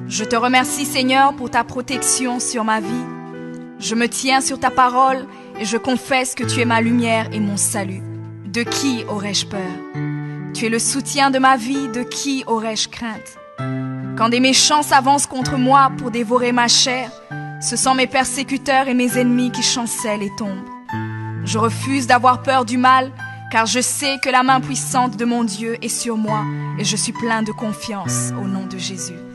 Je te remercie, Seigneur, pour ta protection sur ma vie. Je me tiens sur ta parole et je confesse que tu es ma lumière et mon salut. De qui aurais-je peur? Tu es le soutien de ma vie, de qui aurais-je crainte? Quand des méchants s'avancent contre moi pour dévorer ma chair, ce sont mes persécuteurs et mes ennemis qui chancellent et tombent. Je refuse d'avoir peur du mal, car je sais que la main puissante de mon Dieu est sur moi et je suis plein de confiance au nom de Jésus.